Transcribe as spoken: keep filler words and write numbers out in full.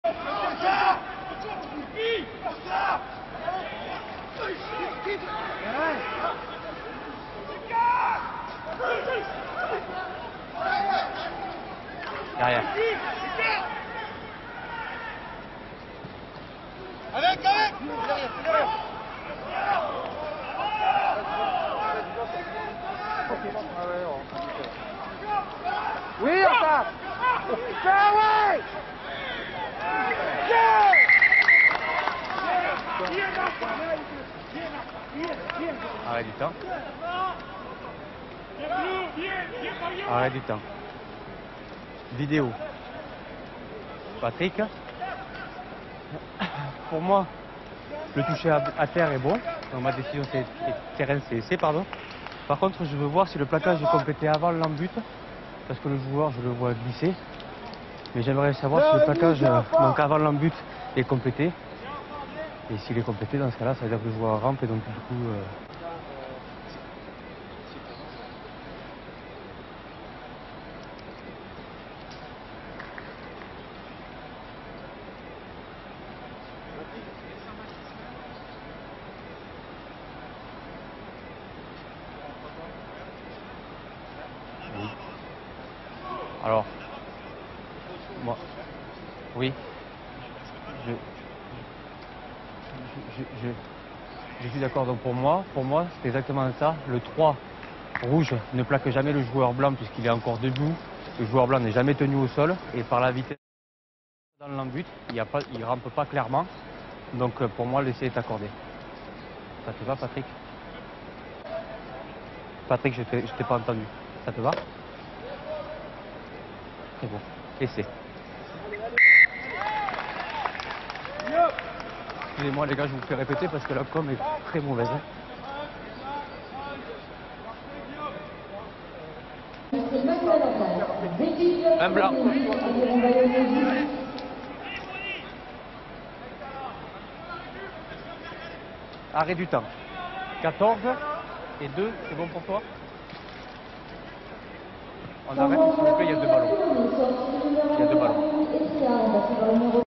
Derrière. Avec, avec. Oui, enfin. Ça, ouais. Arrête du temps. Arrête du temps. Vidéo. Patrick. Pour moi, le toucher à, à terre est bon. Donc ma décision c'est terrain c'est essai, pardon. Par contre, je veux voir si le plaquage est complété avant l'embut. Parce que le joueur, je le vois glisser. Mais j'aimerais savoir si le plaquage, euh, donc avant l'embut, est complété. Et s'il est complété, dans ce cas-là, ça veut dire que le joueur rampe et donc du coup... Euh... Oui. Alors, moi, oui, je, je, je, je suis d'accord. Donc pour moi, pour moi, c'est exactement ça. Le trois rouge ne plaque jamais le joueur blanc puisqu'il est encore debout. Le joueur blanc n'est jamais tenu au sol et par la vitesse dans l'embut, il ne rampe pas clairement. Donc pour moi, l'essai est accordé. Ça te va, Patrick? Patrick, je ne t'ai pas entendu. Ça te va? Très bon. Essai. Excusez-moi les gars, je vous fais répéter parce que la com est très mauvaise. Hein. Un blanc. Arrêt du temps. quatorze et deux, c'est bon pour toi? On arrête, s'il vous plaît, il y a deux ballons. Il y a deux ballons.